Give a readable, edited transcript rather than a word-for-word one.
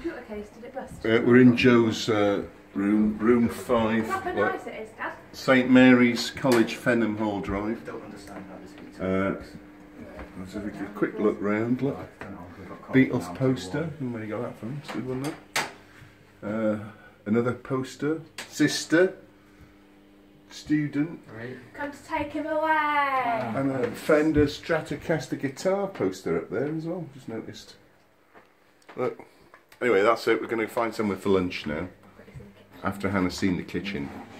computer case? Did it bust? We're in Joe's room 5. Look how nice it is, Dad. St Mary's College, Fenham Hall Drive. Don't understand how this gets Let's have a quick look round. Look, Beatles poster. Where you got that from? It's a good one, that. Another poster. Sister. Student. Come to take him away. And a Fender Stratocaster guitar poster up there as well. Just noticed. Look. Anyway, that's it. We're going to find somewhere for lunch now. After Hannah's seen the kitchen.